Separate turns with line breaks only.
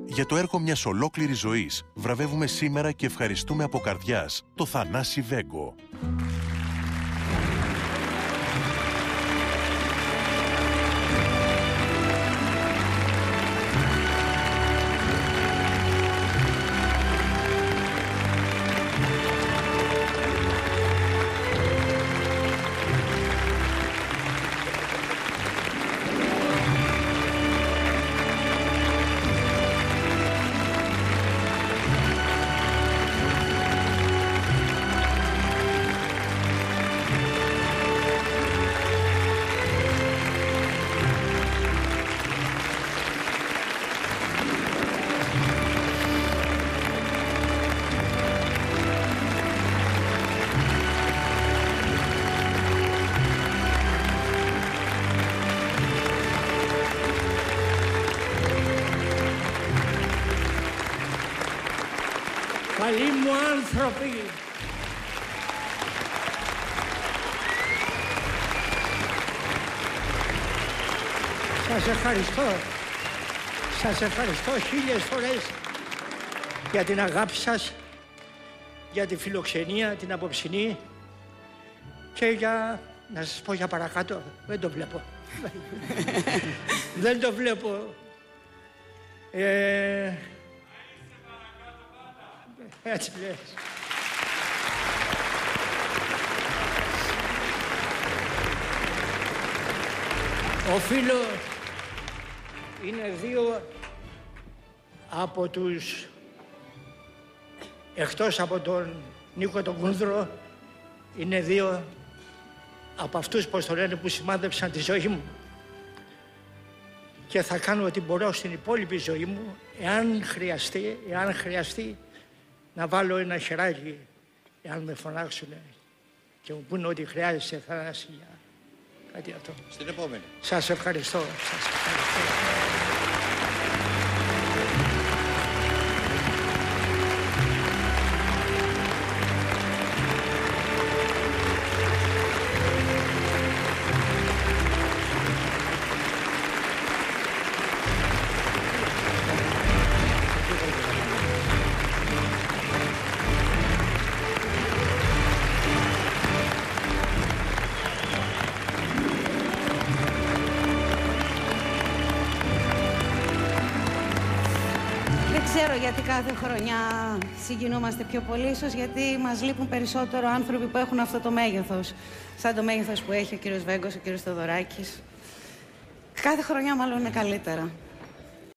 Για το έργο μιας ολόκληρης ζωής βραβεύουμε σήμερα και ευχαριστούμε από καρδιάς το Θανάση Βέγκο.
Καλοί μου άνθρωποι, σας ευχαριστώ. Σας ευχαριστώ 1000 φορές για την αγάπη σας, για τη φιλοξενία, την απόψινή και για, να σας πω για παρακάτω, δεν το βλέπω. Δεν το βλέπω. Έτσι λες. Οφείλω, είναι δύο από τους, εκτός από τον Νίκο τον Κούνδρο, είναι δύο από αυτούς, πώς το λένε, που σημάδεψαν τη ζωή μου. Και θα κάνω ό,τι μπορώ στην υπόλοιπη ζωή μου, εάν χρειαστεί, να βάλω ένα χεράκι, εάν με φωνάξουν και μου πούνε ότι χρειάζεσαι, Θανάση, για κάτι αυτό.
Στην επόμενη.
Σας ευχαριστώ. Σας ευχαριστώ.
Δεν ξέρω γιατί κάθε χρονιά συγκινούμαστε πιο πολύ, ίσως γιατί μας λείπουν περισσότερο άνθρωποι που έχουν αυτό το μέγεθος, σαν το μέγεθος που έχει ο κύριος Βέγκος, ο κύριος Θεοδωράκης. Κάθε χρονιά μάλλον είναι καλύτερα.